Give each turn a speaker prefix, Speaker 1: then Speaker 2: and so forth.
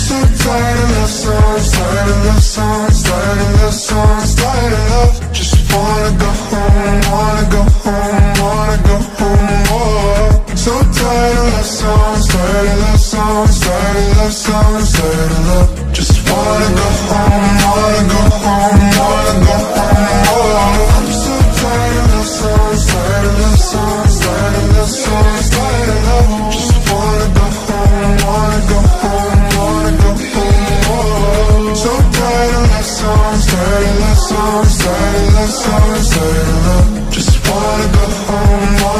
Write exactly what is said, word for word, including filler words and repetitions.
Speaker 1: so tired of love songs, tired of love songs, tired of love songs, tired of love. Just wanna go home, wanna go home, wanna go home. Oh, so tired of love songs, tired of love songs, tired of love songs, tired of love. Just wanna go home, wanna go home, wanna go home. Oh, I'm so tired of love songs, tired of love songs, tired of love songs, tired of love. Just wanna go home, wanna go home, wanna go home. Oh, so tired of love songs, tired of love songs, tired of love songs, tired of love. Just wanna go home.